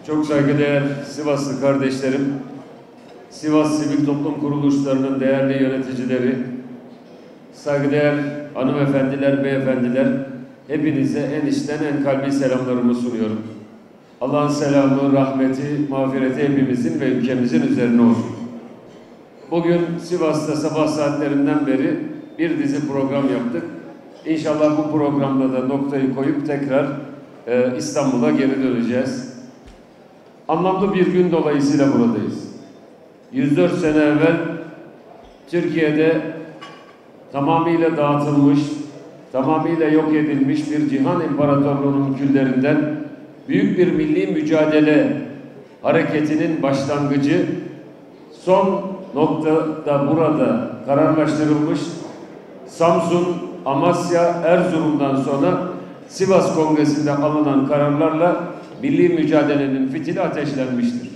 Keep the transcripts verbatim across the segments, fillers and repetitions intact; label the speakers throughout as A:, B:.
A: Çok saygıdeğer Sivaslı kardeşlerim, Sivas Sivil Toplum Kuruluşlarının değerli yöneticileri, saygıdeğer hanımefendiler, beyefendiler, hepinize en içten en kalbi selamlarımı sunuyorum. Allah'ın selamı, rahmeti, mağfireti hepimizin ve ülkemizin üzerine olsun. Bugün Sivas'ta sabah saatlerinden beri bir dizi program yaptık. İnşallah bu programda da noktayı koyup tekrar e, İstanbul'a geri döneceğiz. Anlamlı bir gün dolayısıyla buradayız. yüz dört sene evvel Türkiye'de tamamıyla dağıtılmış, tamamıyla yok edilmiş bir cihan imparatorluğunun küllerinden büyük bir milli mücadele hareketinin başlangıcı son noktada burada kararlaştırılmış Samsun, Amasya, Erzurum'dan sonra Sivas Kongresi'nde alınan kararlarla milli mücadelenin fitili ateşlenmiştir.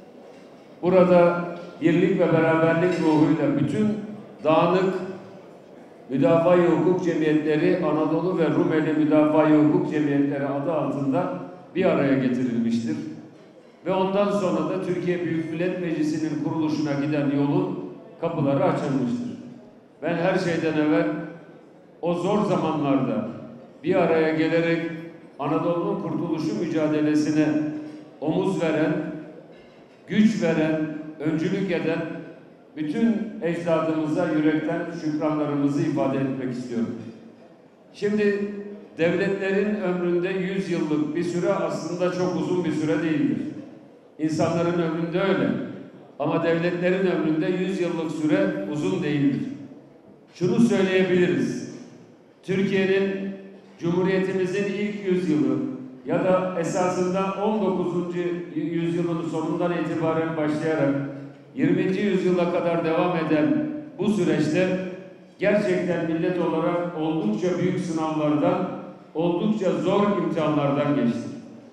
A: Burada birlik ve beraberlik ruhuyla bütün dağınık müdafaa-i hukuk cemiyetleri Anadolu ve Rumeli Müdafaa-i Hukuk Cemiyetleri adı altında bir araya getirilmiştir. Ve ondan sonra da Türkiye Büyük Millet Meclisi'nin kuruluşuna giden yolun kapıları açılmıştır. Ben her şeyden evvel o zor zamanlarda bir araya gelerek Anadolu'nun kurtuluşu mücadelesine omuz veren, güç veren, öncülük eden bütün ecdadımıza yürekten şükranlarımızı ifade etmek istiyorum. Şimdi devletlerin ömründe yüz yıllık bir süre aslında çok uzun bir süre değildir. İnsanların ömründe öyle. Ama devletlerin ömründe yüz yıllık süre uzun değildir. Şunu söyleyebiliriz. Türkiye'nin Cumhuriyetimizin ilk yüzyılı ya da esasında on dokuzuncu yüzyılın sonundan itibaren başlayarak yirminci yüzyıla kadar devam eden bu süreçte gerçekten millet olarak oldukça büyük sınavlardan, oldukça zor imtihanlardan geçti.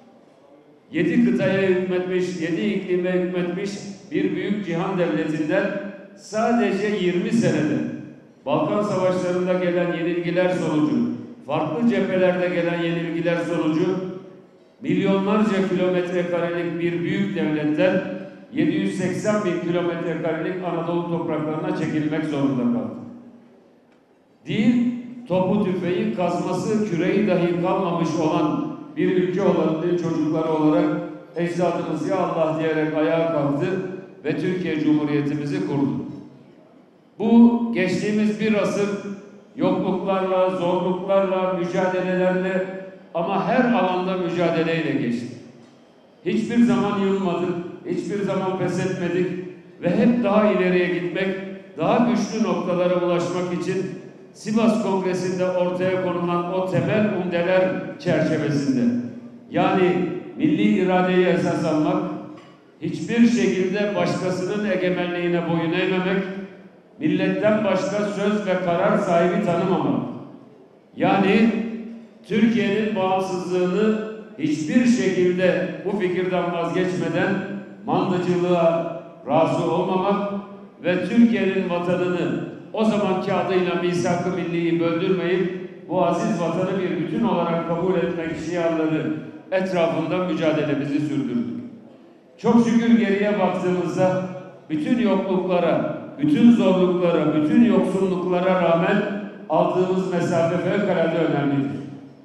A: Yedi kıtaya hükmetmiş, yedi iklime hükmetmiş bir büyük cihan devletinden sadece yirmi senede Balkan Savaşları'nda gelen yenilgiler sonucu, farklı cephelerde gelen yenilgiler sonucu milyonlarca kilometre karelik bir büyük devletten yedi yüz seksen bin kilometre karelik Anadolu topraklarına çekilmek zorunda kaldı. Değil, topu tüfeği, kazması, küreği dahi kalmamış olan bir ülke olan çocukları olarak ecdadımız ya Allah diyerek ayağa kalktı ve Türkiye Cumhuriyetimizi kurdu. Bu geçtiğimiz bir asır yokluklarla, zorluklarla, mücadelelerle ama her alanda mücadeleyle geçti. Hiçbir zaman yılmadık, hiçbir zaman pes etmedik ve hep daha ileriye gitmek, daha güçlü noktalara ulaşmak için Sivas Kongresi'nde ortaya konulan o temel umdeler çerçevesinde, yani milli iradeyi esas almak, hiçbir şekilde başkasının egemenliğine boyun eğmemek, milletten başka söz ve karar sahibi tanımamak, yani Türkiye'nin bağımsızlığını hiçbir şekilde bu fikirden vazgeçmeden mandacılığa razı olmamak ve Türkiye'nin vatanını o zamanki adıyla misak-ı milliyi böldürmeyip bu aziz vatanı bir bütün olarak kabul etmek şiarları etrafında mücadelemizi sürdürdük. Çok şükür geriye baktığımızda bütün yokluklara, bütün zorluklara, bütün yoksulluklara rağmen aldığımız mesafe fevkalade önemlidir.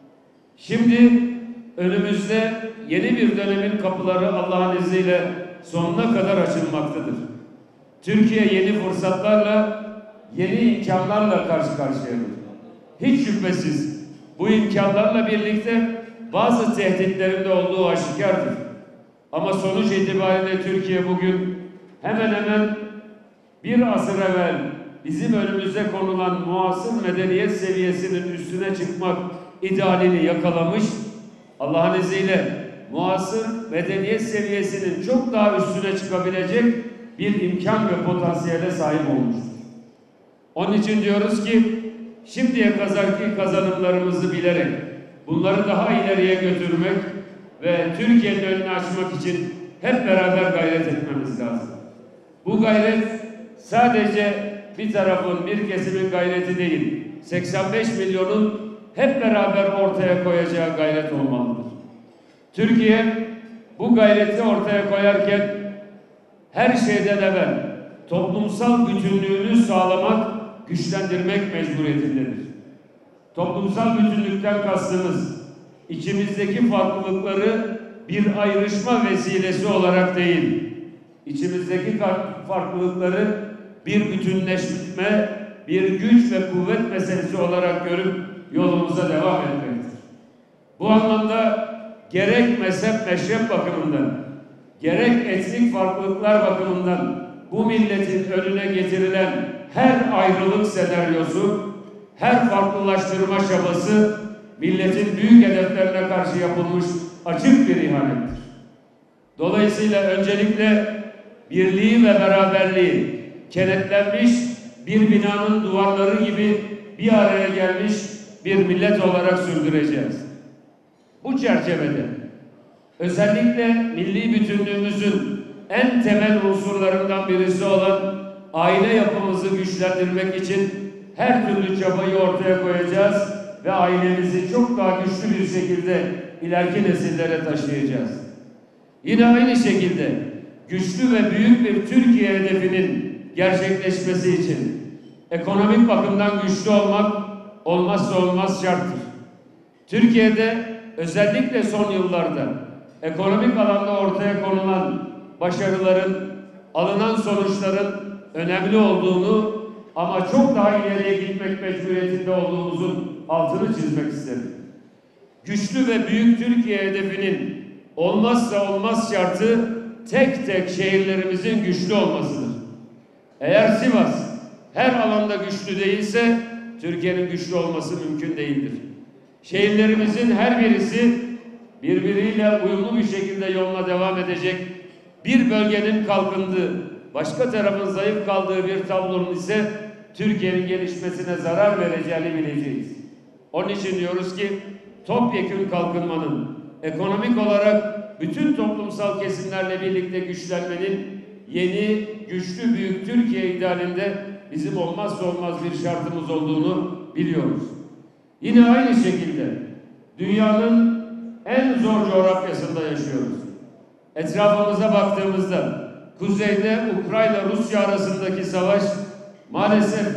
A: Şimdi önümüzde yeni bir dönemin kapıları Allah'ın izniyle sonuna kadar açılmaktadır. Türkiye yeni fırsatlarla, yeni imkanlarla karşı karşıyadır. Hiç şüphesiz bu imkanlarla birlikte bazı tehditlerin de olduğu aşikardır. Ama sonuç itibariyle Türkiye bugün hemen hemen bir asır evvel bizim önümüze konulan muasır medeniyet seviyesinin üstüne çıkmak idealini yakalamış, Allah'ın izniyle muasır medeniyet seviyesinin çok daha üstüne çıkabilecek bir imkan ve potansiyele sahip olmuştur. Onun için diyoruz ki şimdiye kadarki kazanımlarımızı bilerek bunları daha ileriye götürmek ve Türkiye'nin önünü açmak için hep beraber gayret etmemiz lazım. Bu gayret sadece bir tarafın, bir kesimin gayreti değil, seksen beş milyonun hep beraber ortaya koyacağı gayret olmalıdır. Türkiye bu gayreti ortaya koyarken her şeyden evvel toplumsal bütünlüğünü sağlamak, güçlendirmek mecburiyetindedir. Toplumsal bütünlükten kastımız içimizdeki farklılıkları bir ayrışma vesilesi olarak değil, içimizdeki farklılıkları bir bütünleşme, bir güç ve kuvvet meselesi olarak görüp yolumuza devam etmektir. Bu anlamda gerek mezhep meşrep bakımından, gerek etnik farklılıklar bakımından bu milletin önüne getirilen her ayrılık senaryosu, her farklılaştırma çabası milletin büyük hedeflerine karşı yapılmış açık bir ihanettir. Dolayısıyla öncelikle birliği ve beraberliği kenetlenmiş bir binanın duvarları gibi bir araya gelmiş bir millet olarak sürdüreceğiz. Bu çerçevede özellikle milli bütünlüğümüzün en temel unsurlarından birisi olan aile yapımızı güçlendirmek için her türlü çabayı ortaya koyacağız ve ailemizi çok daha güçlü bir şekilde ileriki nesillere taşıyacağız. Yine aynı şekilde güçlü ve büyük bir Türkiye hedefinin gerçekleşmesi için ekonomik bakımdan güçlü olmak olmazsa olmaz şarttır. Türkiye'de özellikle son yıllarda ekonomik alanda ortaya konulan başarıların, alınan sonuçların önemli olduğunu ama çok daha ileriye gitmek mecburiyetinde olduğumuzun altını çizmek isterim. Güçlü ve büyük Türkiye hedefinin olmazsa olmaz şartı tek tek şehirlerimizin güçlü olmasıdır. Eğer Sivas her alanda güçlü değilse Türkiye'nin güçlü olması mümkün değildir. Şehirlerimizin her birisi birbiriyle uyumlu bir şekilde yoluna devam edecek, bir bölgenin kalkındığı, başka tarafın zayıf kaldığı bir tablonun ise Türkiye'nin gelişmesine zarar vereceğini bileceğiz. Onun için diyoruz ki topyekün kalkınmanın, ekonomik olarak bütün toplumsal kesimlerle birlikte güçlenmenin yeni, güçlü, büyük Türkiye idealinde bizim olmazsa olmaz bir şartımız olduğunu biliyoruz. Yine aynı şekilde dünyanın en zor coğrafyasında yaşıyoruz. Etrafımıza baktığımızda kuzeyde Ukrayna-Rusya arasındaki savaş maalesef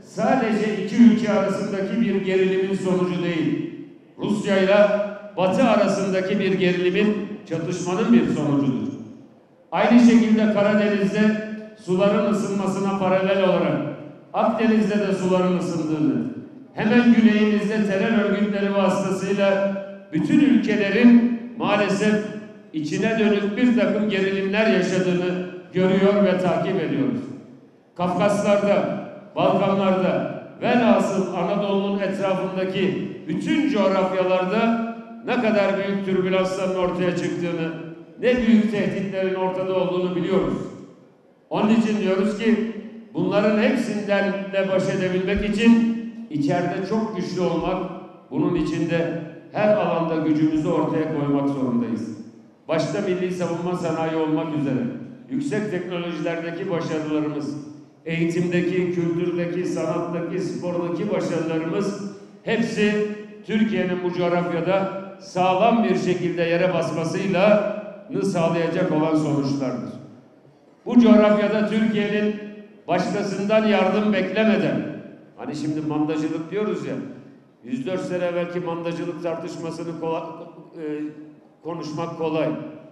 A: sadece iki ülke arasındaki bir gerilimin sonucu değil. Rusya ile Batı arasındaki bir gerilimin, çatışmanın bir sonucudur. Aynı şekilde Karadeniz'de suların ısınmasına paralel olarak Akdeniz'de de suların ısındığını, hemen güneyimizde terör örgütleri vasıtasıyla bütün ülkelerin maalesef içine dönük bir takım gerilimler yaşadığını görüyor ve takip ediyoruz. Kafkaslar'da, Balkanlar'da, velhasıl Anadolu'nun etrafındaki bütün coğrafyalarda ne kadar büyük türbülansların ortaya çıktığını, ne büyük tehditlerin ortada olduğunu biliyoruz. Onun için diyoruz ki bunların hepsinden de baş edebilmek için içeride çok güçlü olmak, bunun içinde her alanda gücümüzü ortaya koymak zorundayız. Başta milli savunma sanayi olmak üzere yüksek teknolojilerdeki başarılarımız, eğitimdeki, kültürdeki, sanattaki, spordaki başarılarımız hepsi Türkiye'nin bu coğrafyada sağlam bir şekilde yere basmasıyla sağlayacak olan sonuçlardır. Bu coğrafyada Türkiye'nin başkasından yardım beklemeden, hani şimdi mandacılık diyoruz ya, yüz dört sene evvelki mandacılık tartışmasını kolay, e, konuşmak kolay.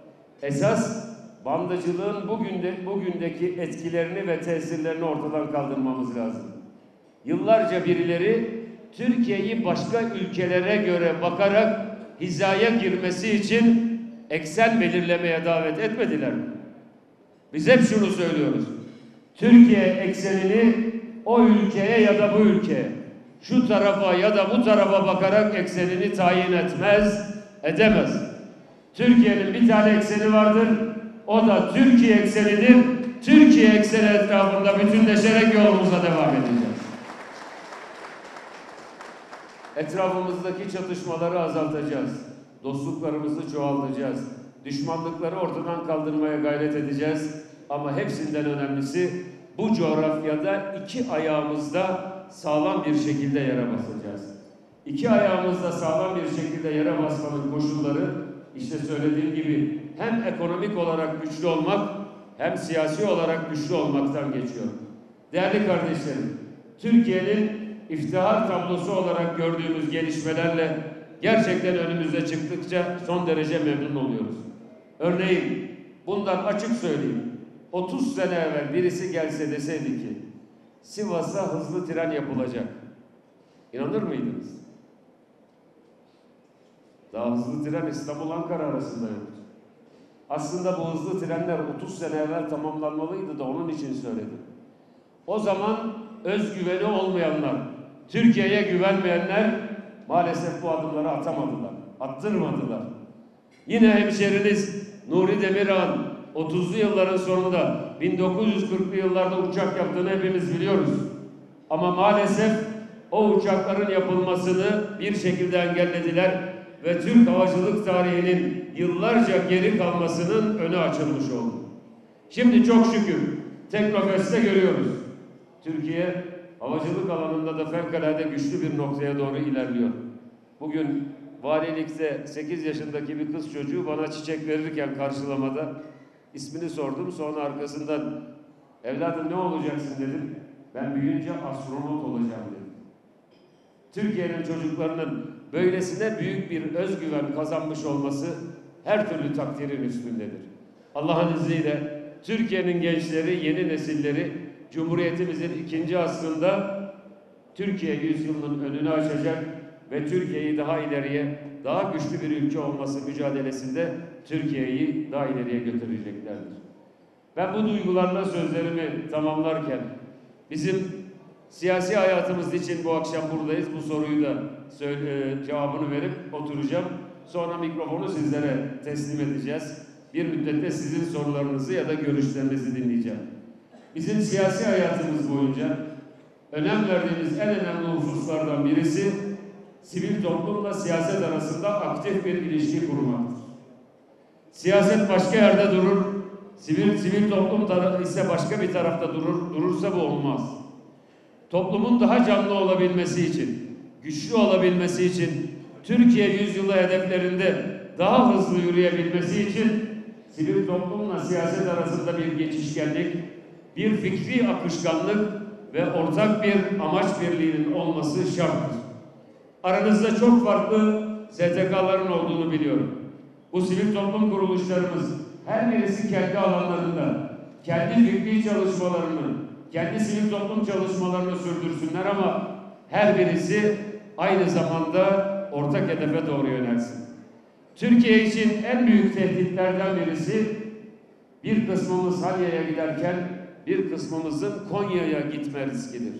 A: Esas bandacılığın bugün de, bugündeki etkilerini ve tesirlerini ortadan kaldırmamız lazım. Yıllarca birileri Türkiye'yi başka ülkelere göre bakarak hizaya girmesi için eksen belirlemeye davet etmediler mi? Biz hep şunu söylüyoruz. Türkiye eksenini o ülkeye ya da bu ülkeye, şu tarafa ya da bu tarafa bakarak eksenini tayin etmez, edemez. Türkiye'nin bir tane ekseni vardır. O da Türkiye eksenidir. Türkiye ekseni etrafında bütünleşerek yolumuza devam edeceğiz. Etrafımızdaki çatışmaları azaltacağız. Dostluklarımızı çoğaltacağız. Düşmanlıkları ortadan kaldırmaya gayret edeceğiz. Ama hepsinden önemlisi bu coğrafyada iki ayağımızda sağlam bir şekilde yere basacağız. İki ayağımızda sağlam bir şekilde yere basmanın koşulları işte söylediğim gibi hem ekonomik olarak güçlü olmak hem siyasi olarak güçlü olmaktan geçiyor. Değerli kardeşlerim, Türkiye'nin iftihar tablosu olarak gördüğümüz gelişmelerle gerçekten önümüze çıktıkça son derece memnun oluyoruz. Örneğin bundan açık söyleyeyim, otuz sene evvel birisi gelse deseydi ki Sivas'a hızlı tren yapılacak, İnanır mıydınız? Daha hızlı tren İstanbul-Ankara arasında yoktu. Aslında bu hızlı trenler otuz sene evvel tamamlanmalıydı da onun için söyledim. O zaman özgüveni olmayanlar, Türkiye'ye güvenmeyenler maalesef bu adımları atamadılar, attırmadılar. Yine hemşeriniz Nuri Demirağ'ın otuzlu yılların sonunda bin dokuz yüz kırklı yıllarda uçak yaptığını hepimiz biliyoruz. Ama maalesef o uçakların yapılmasını bir şekilde engellediler ve Türk havacılık tarihinin yıllarca geri kalmasının önü açılmış oldu. Şimdi çok şükür Teknofest'te görüyoruz. Türkiye havacılık alanında da fevkalade güçlü bir noktaya doğru ilerliyor. Bugün valilikte sekiz yaşındaki bir kız çocuğu bana çiçek verirken karşılamada ismini sordum. Sonra arkasından evladım ne olacaksın dedim. Ben büyüyünce astronot olacağım dedim. Türkiye'nin çocuklarının böylesine büyük bir özgüven kazanmış olması her türlü takdirin üstündedir. Allah'ın izniyle Türkiye'nin gençleri, yeni nesilleri Cumhuriyetimizin ikinci asrında Türkiye yüzyılının önünü açacak ve Türkiye'yi daha ileriye, daha güçlü bir ülke olması mücadelesinde Türkiye'yi daha ileriye götüreceklerdir. Ben bu duygularla sözlerimi tamamlarken bizim siyasi hayatımız için bu akşam buradayız. Bu soruyu da söyle, cevabını verip oturacağım. Sonra mikrofonu sizlere teslim edeceğiz. Bir müddet sizin sorularınızı ya da görüşlerinizi dinleyeceğim. Bizim siyasi hayatımız boyunca önem verdiğimiz en önemli hususlardan birisi sivil toplumla siyaset arasında aktif bir ilişki kurmaktır. Siyaset başka yerde durur, sivil sivil toplum ise başka bir tarafta durur. Durursa bu olmaz. Toplumun daha canlı olabilmesi için, güçlü olabilmesi için, Türkiye yüzyılı hedeflerinde daha hızlı yürüyebilmesi için sivil toplumla siyaset arasında bir geçişkenlik, bir fikri akışkanlık ve ortak bir amaç birliğinin olması şarttır. Aranızda çok farklı S T K'ların olduğunu biliyorum. Bu sivil toplum kuruluşlarımız her birisi kendi alanlarında, kendi fikri çalışmalarını, kendi sivil toplum çalışmalarını sürdürsünler ama her birisi aynı zamanda ortak hedefe doğru yönelsin. Türkiye için en büyük tehditlerden birisi bir kısmımız Halya'ya giderken bir kısmımızın Konya'ya gitme riskidir.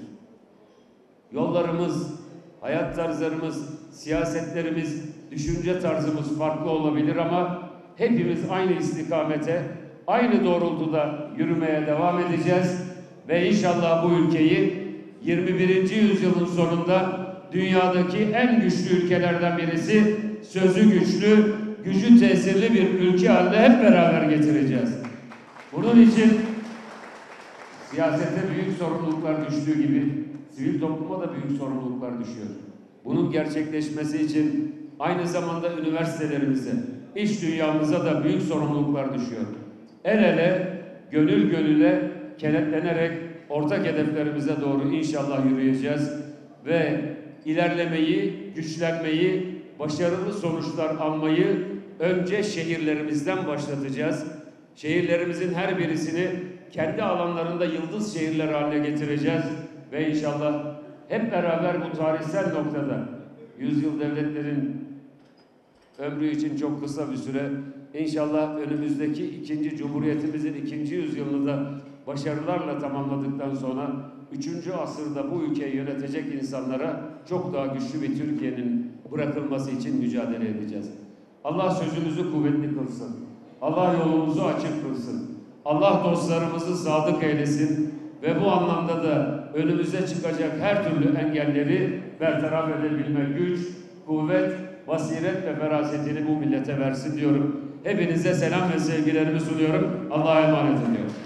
A: Yollarımız, hayat tarzlarımız, siyasetlerimiz, düşünce tarzımız farklı olabilir ama hepimiz aynı istikamete, aynı doğrultuda yürümeye devam edeceğiz ve inşallah bu ülkeyi yirmi birinci yüzyılın sonunda dünyadaki en güçlü ülkelerden birisi, sözü güçlü, gücü tesirli bir ülke haline hep beraber getireceğiz. Bunun için siyasete büyük sorumluluklar düştüğü gibi sivil topluma da büyük sorumluluklar düşüyor. Bunun gerçekleşmesi için aynı zamanda üniversitelerimize, iş dünyamıza da büyük sorumluluklar düşüyor. El ele, gönül gönüle kenetlenerek ortak hedeflerimize doğru inşallah yürüyeceğiz ve ilerlemeyi, güçlenmeyi, başarılı sonuçlar almayı önce şehirlerimizden başlatacağız. Şehirlerimizin her birisini kendi alanlarında yıldız şehirler haline getireceğiz ve inşallah hep beraber bu tarihsel noktada yüzyıl devletlerin ömrü için çok kısa bir süre, İnşallah önümüzdeki ikinci Cumhuriyetimizin ikinci yüzyılını da başarılarla tamamladıktan sonra üçüncü asırda bu ülkeyi yönetecek insanlara çok daha güçlü bir Türkiye'nin bırakılması için mücadele edeceğiz. Allah sözümüzü kuvvetli kılsın. Allah yolumuzu açık kılsın. Allah dostlarımızı sadık eylesin ve bu anlamda da önümüze çıkacak her türlü engelleri bertaraf edebilme güç, kuvvet, basiret ve ferasetini bu millete versin diyorum. Hepinize selam ve sevgilerimi sunuyorum. Allah'a emanet ediyorum.